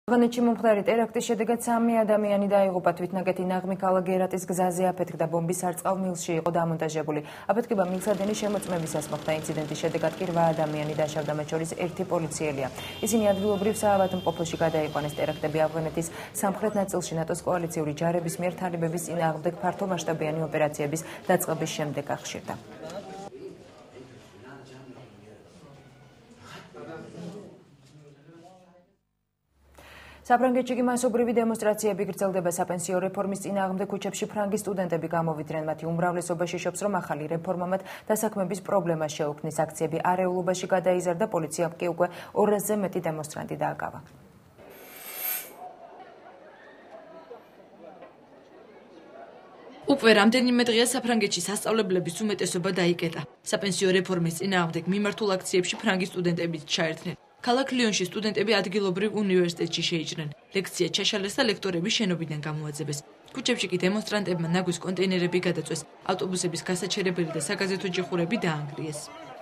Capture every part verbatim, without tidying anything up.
ავღანეთში მომხდარი ტერაქტის შედეგად სამი ადამიანი დაიღუპა. თვითნაგეთი ნაღმი ქალაქ გერატის გზაზე აფეთქდა. ბომბი სარწყავ მილში იყო დამონტაჟებული. აფეთქება მილსადენის შემოწმებისას მოხდა. ინციდენტის შედეგად კი რვა ადამიანი დაშავდა, მათ შორის ერთი პოლიციელია. ისინი ადგილობრივ საავადმყოფოში გადაიყვანეს. ტერაქტები ავღანეთის სამხრეთ ნაწილში ნატოს კოალიციური ჯარების მიერ თალიბების წინააღმდეგ ფართომასშტაბიანი ოპერაციების დაწყების შემდეგ ახშირდა. საფრანგეთში კი მასობრივი დემონსტრაციები გრძელდება. საპენსიო რეფორმის წინააღმდეგ ქუჩებში ფრანგი სტუდენტები გამოვიდნენ. მათი უმრავლესობა შეშობს, რომ ახალი რეფორმა მათ დასაქმების პრობლემას შეუქმნის. აქციები არეულობაში გადაიზარდა, პოლიციამ კი უკვე ორასზე მეტი დემონსტრანტი დააკავა. უკვე რამდენიმე დღეა საფრანგეთში სასწავლებლების უმეტესობა დაიკეტა. საპენსიო რეფორმის წინააღმდეგ მიმართულ აქციებში ფრანგი სტუდენტებიც ჩაერთნენ. ქალაქ ლიონში სტუდენტები ადგილობრივ უნივერსიტეტში შეიჭრნენ. ლექცია ჩაშალეს და ლექტორები შენობიდან გამოაძებეს. ქუჩებში კი დემონსტრანტებმა ნაგვის კონტეინერები გადაწვეს. ავტობუსების გასაჩერებელი და საგაზეთო ჯიხურები დაანგრიეს.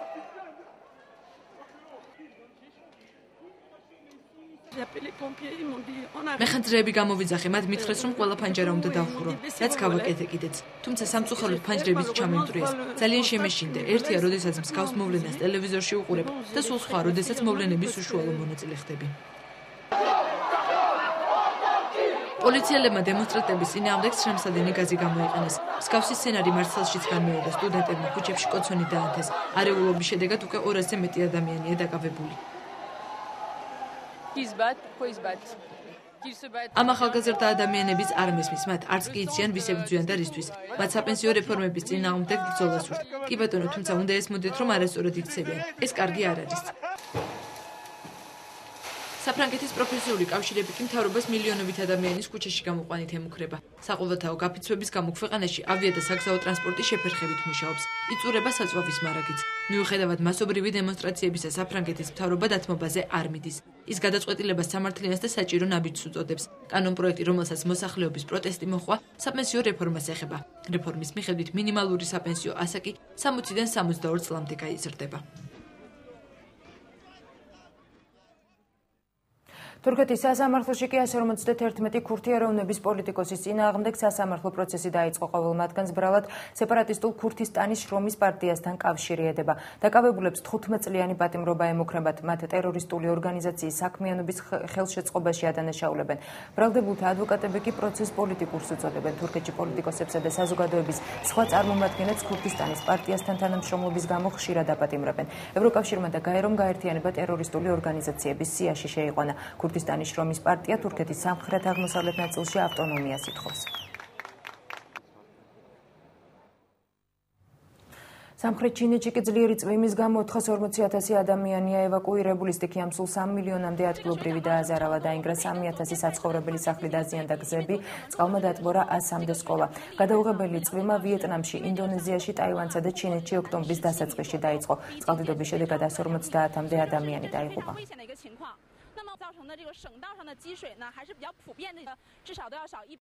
მეხანძრეები გამოვიძახე, მათ მითხრეს, რომ ყველა ფანჯარა უნდა დავხურო, რაც გავაკეთე კიდეც. თუმცა სამწუხაროდ ფანჯრებიც ჩამემტვრიეს. ძალიან შემეშინდა. ერთია, როდესაც მსგავს მოვლენას ტელევიზორში უყურებ და სულ სხვა, როდესაც მოვლენების უშუალო მონაწილე ხდები. პოლიციელებმა დემონსტრანტების წინააღმდეგ სრემსადენი გაზი გამოიყენეს. მსგავსი სცენარი მარსელშიც განმეორდა. სტუდენტებმა ქუჩებში კოცონი დაანთეს. არეულობის შედეგად უკვე ორასზე მეტი ადამიანია დაკავებული. ამ ახალგაზრდა ადამიანებიც არ მესმის, მათ არც კი იციან ვის ებრძვიან და რისთვის. მათ საპენსიო რეფორმების წინააღმდეგ ბრძოლას სურთ. კი ბატონო, თუმცა უნდა ესმოდეთ, რომ არასწორად იქცევიან. ეს კარგი არ არის. საფრანგეთის პროფესიული კავშირები კი მთავრობას მილიონობით ადამიანის ქუჩაში გამოყვანით ემუქრება. საყოველთაო გაფიცვების გამო ქვეყანაში ავია და საგზაო ტრანსპორტი შეფერხებით მუშაობს. იწურება საწვავის მარაგიც. მიუხედავად მასობრივი დემონსტრაციებისა, საფრანგეთის მთავრობა დათმობაზე არ მიდის. ის გადაწყვეტილებას სამართლიანს და საჭირო ნაბიჯს უწოდებს. კანონპროექტი, რომელსაც მოსახლეობის პროტესტი მოჰყვა, საპენსიო რეფორმას ეხება. რეფორმის მიხედვით მინიმალური საპენსიო ასაკი სამოციდან სამოცდაორ წლამდე გაიზრდება. თურქეთის სასამართლოში კი ასი ორმოცდაერთმეტი ქურთი ეროვნების პოლიტიკოსის წინააღმდეგ სასამართლო პროცესი დაიწყო. ყოველ მათგანს ბრალად სეპარატისტულ ქურთისტანის შრომის პარტიასთან კავშირი ედება. დაკავებულებს თხუთმეტწლიანი პატიმრობა ემუქრებათ. მათ ტერორისტული ორგანიზაციის საქმიანობის ხელშეწყობაში ადანაშაულებენ. ბრალდებულთა ადვოკატები კი პროცესს პოლიტიკურს უწოდებენ. თურქეთში პოლიტიკოსებსა და საზოგადოების სხვა წარმომადგენლებს ქურთისტანის პარტიასთან თანამშრომლობის გამო ხშირად აპატიმრებენ. ევროკავშირმა და გაერომ გაერთიანება ტერორისტული ორგანიზაციების სიაში შეიყვანა. ქურთისტანის შრომის პარტია თურქეთის სამხრეთ-აღმოსავლეთ ნაწილში ავტონომიას ითხოვს. სამხრეთ ჩინეთში კი ძლიერი წვიმის გამო ოთხას ორმოცი ათასი ადამიანია ევაკუირებული. სტიქიამ სულ სამ მილიონამდე ადგილობრივი დააზარალა. დაინგრა სამი ათასი საცხოვრებელი სახლი, დაზიანდა გზები, წყალმა დატბორა ასამდე სკოლა. გადაუღებელი წვიმა ვიეტნამში, ინდონეზიაში, ტაილანდსა და ჩინეთში ოქტომბრის დასაწყისში დაიწყო. წყალდიდობის შედეგად ას ორმოცდაათამდე ადამიანი დაიღუპა. 那么造成的这个省道上的积水呢，还是比较普遍的，至少都要少一。